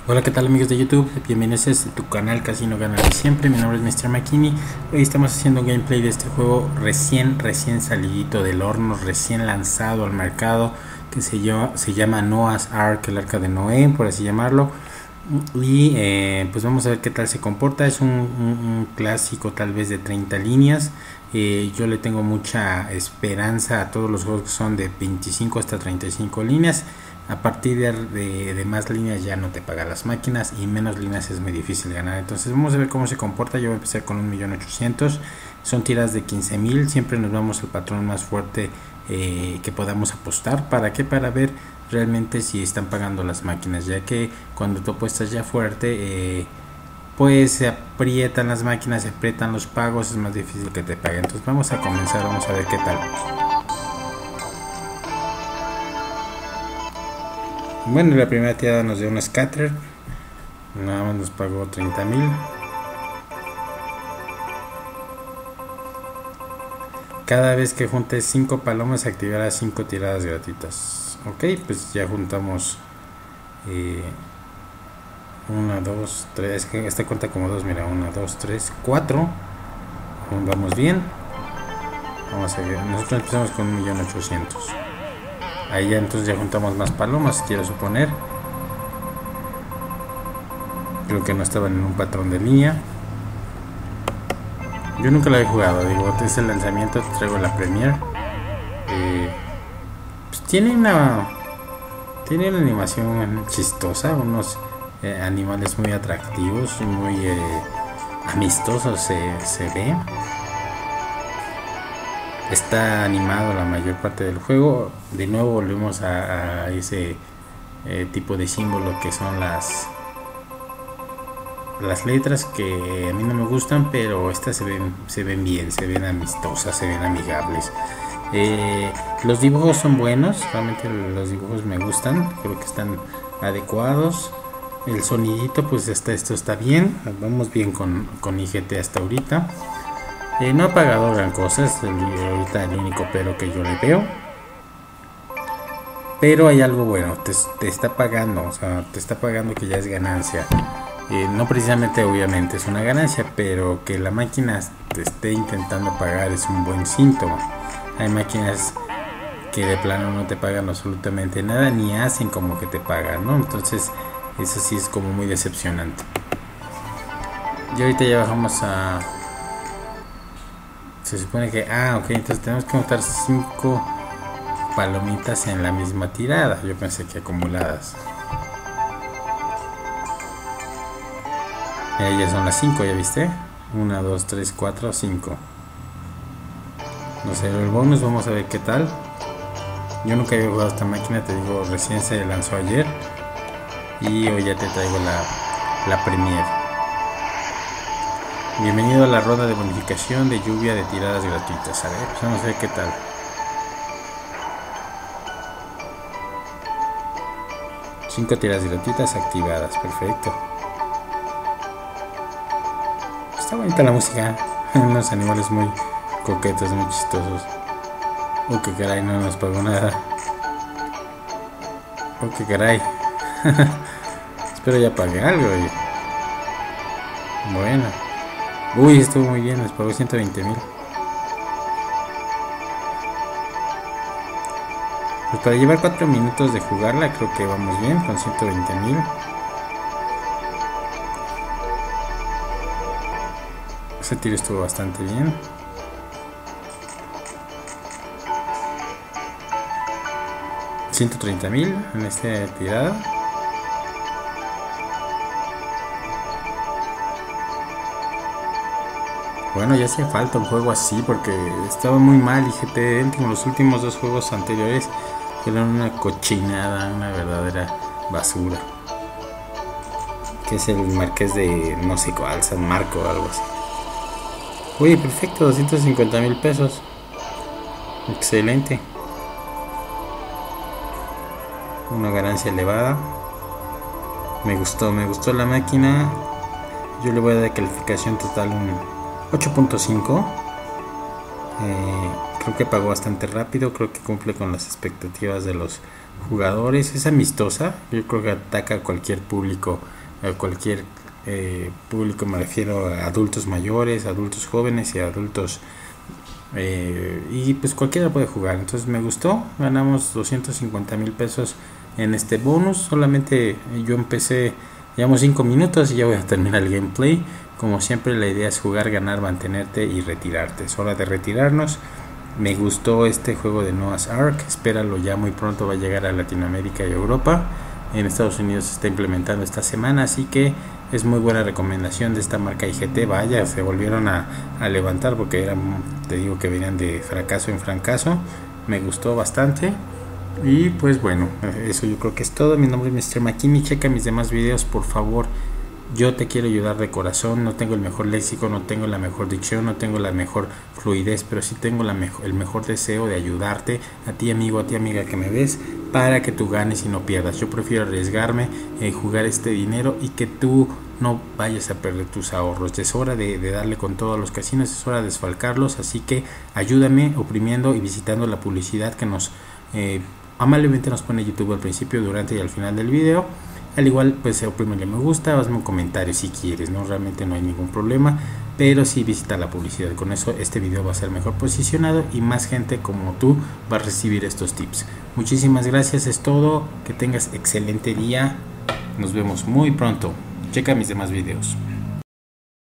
Hola, ¿qué tal amigos de YouTube? Bienvenidos a tu canal Casino Gana de Siempre. Mi nombre es Mr. Makini. Hoy estamos haciendo un gameplay de este juego recién salidito del horno, recién lanzado al mercado, que se llama Noah's Ark, el arca de Noé, por así llamarlo. Y pues vamos a ver qué tal se comporta. Es un clásico tal vez de 30 líneas. Yo le tengo mucha esperanza a todos los juegos que son de 25 hasta 35 líneas. A partir de más líneas ya no te pagan las máquinas, y menos líneas es muy difícil ganar. Entonces vamos a ver cómo se comporta. Yo voy a empezar con 1.800.000. Son tiras de 15.000. Siempre nos vamos al patrón más fuerte que podamos apostar. ¿Para qué? Para ver realmente si están pagando las máquinas, ya que cuando tú apuestas ya fuerte pues se aprietan las máquinas, se aprietan los pagos, es más difícil que te paguen. Entonces vamos a comenzar, vamos a ver qué tal. Bueno, la primera tirada nos dio un scatter, nada más nos pagó 30.000. Cada vez que juntes 5 palomas activará 5 tiradas gratuitas. Ok, pues ya juntamos 1, 2, 3, esta cuenta como 2, mira, 1, 2, 3, 4. Vamos bien. Vamos a ver, nosotros empezamos con 1.800.000. Ahí ya entonces ya juntamos más palomas, quiero suponer. Creo que no estaban en un patrón de línea. Yo nunca la he jugado, digo, es el lanzamiento, traigo la Premier. Pues tiene una animación chistosa, unos animales muy atractivos, muy amistosos se ve. Está animado la mayor parte del juego. De nuevo volvemos a ese tipo de símbolo que son las letras, que a mí no me gustan, pero estas se ven bien, se ven amistosas, se ven amigables. Los dibujos son buenos, realmente los dibujos me gustan, creo que están adecuados. El sonidito, pues esto está bien, vamos bien con IGT hasta ahorita. No ha pagado gran cosa, es ahorita el único pero que yo le veo. Pero hay algo bueno, te está pagando, o sea, te está pagando, que ya es ganancia. No precisamente, obviamente es una ganancia, pero que la máquina te esté intentando pagar es un buen síntoma. Hay máquinas que de plano no te pagan absolutamente nada, ni hacen como que te pagan, ¿no? Entonces eso sí es como muy decepcionante. Y ahorita ya bajamos a... Se supone que... ok, entonces tenemos que montar 5 palomitas en la misma tirada. Yo pensé que acumuladas. Ya son las 5, ¿ya viste? 1, 2, 3, 4, 5. No sé, el bonus, vamos a ver qué tal. Yo nunca había jugado esta máquina, te digo, recién se lanzó ayer. Y hoy ya te traigo la Premier. Bienvenido a la ronda de bonificación de lluvia de tiradas gratuitas. A ver, pues vamos a ver qué tal. Cinco tiradas gratuitas activadas, perfecto. Está bonita la música, unos animales muy coquetos, muy chistosos. Que caray, no nos pagó nada. Que caray. Espero ya pague algo. Bueno. Uy, estuvo muy bien, nos pagó 120.000. Pues para llevar 4 minutos de jugarla, creo que vamos bien con 120.000. Ese tiro estuvo bastante bien. $130.000 en esta tirada. Bueno, ya hacía falta un juego así, porque estaba muy mal IGT. Como los últimos 2 juegos anteriores eran una cochinada, una verdadera basura. Que es el Marqués de no sé cuál, San Marco o algo así. Uy, perfecto, 250.000 pesos. Excelente. Una ganancia elevada. Me gustó la máquina. Yo le voy a dar calificación total un 8.5. Creo que pagó bastante rápido, creo que cumple con las expectativas de los jugadores, es amistosa, yo creo que ataca a cualquier público a cualquier público, me refiero a adultos mayores, adultos jóvenes y adultos y pues cualquiera puede jugar. Entonces me gustó, ganamos 250,000 pesos en este bonus. Solamente yo empecé, llevamos 5 minutos y ya voy a terminar el gameplay. Como siempre, la idea es jugar, ganar, mantenerte y retirarte. Es hora de retirarnos. Me gustó este juego de Noah's Ark, espéralo, ya muy pronto va a llegar a Latinoamérica y Europa. En Estados Unidos se está implementando esta semana, así que es muy buena recomendación de esta marca IGT. Vaya, se volvieron a levantar porque eran, te digo que venían de fracaso en fracaso. Me gustó bastante. Y pues bueno, eso yo creo que es todo. Mi nombre es Mr. Makini, checa mis demás videos por favor. Yo te quiero ayudar de corazón, no tengo el mejor léxico, no tengo la mejor dicción, no tengo la mejor fluidez, pero sí tengo el mejor deseo de ayudarte, a ti amigo, a ti amiga que me ves, para que tú ganes y no pierdas. Yo prefiero arriesgarme, jugar este dinero y que tú no vayas a perder tus ahorros. Es hora de darle con todo a los casinos, es hora de desfalcarlos, así que ayúdame oprimiendo y visitando la publicidad que nos amablemente nos pone YouTube al principio, durante y al final del video. Al igual, pues oprímele me gusta, hazme un comentario si quieres, no, realmente no hay ningún problema, pero sí visita la publicidad. Con eso este video va a ser mejor posicionado y más gente como tú va a recibir estos tips. Muchísimas gracias, es todo, que tengas excelente día, nos vemos muy pronto, checa mis demás videos.